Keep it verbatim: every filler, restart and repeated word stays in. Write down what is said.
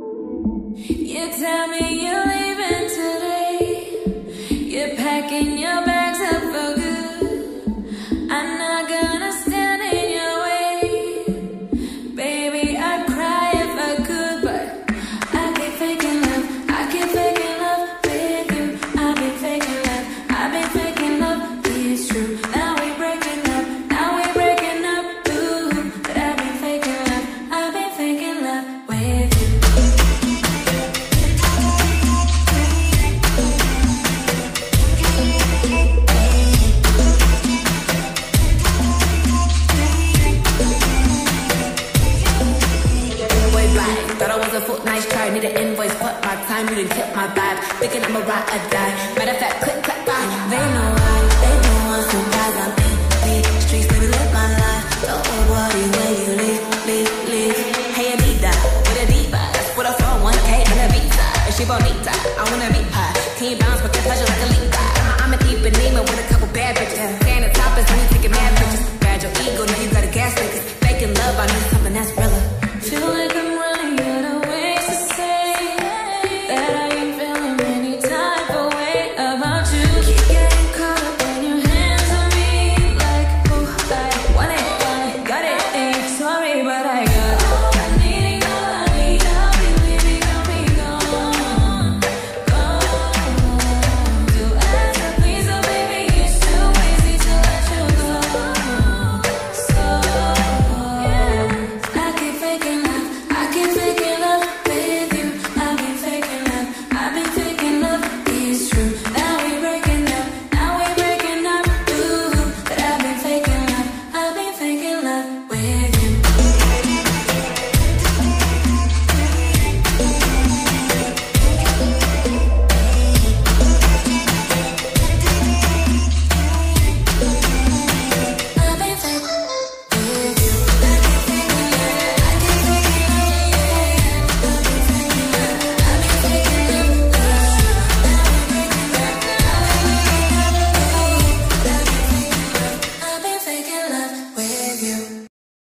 You tell me you're leaving today. You're packing your bags up for good. I'm not gonna stand in your way. Baby, I'd cry if I could, but I keep faking love. I keep faking love with you. I've been faking love. I've been faking love. It's true. Now we breaking up. Now we breaking up. Ooh, but I've been faking love. I've been faking love with you. Nice try, need an invoice, put my time, you didn't hit my vibe. Thinking I'm a ride or die. Matter of fact, click, clap, bye. They know why, they know I'm surprised. I'm in the streets, baby, live my life. Don't worry when you leave, leave, leave. Hey, Anitta, with a diva, that's what I saw, one K and a visa. If she bonita, I wanna meet her. Team bounce, but get pleasure like a leader. I'm a deep and Nemo with a couple bad bitches. Staying at top is when you taking mad pictures. Bad your ego, now you got a gas tickets. Faking love, I need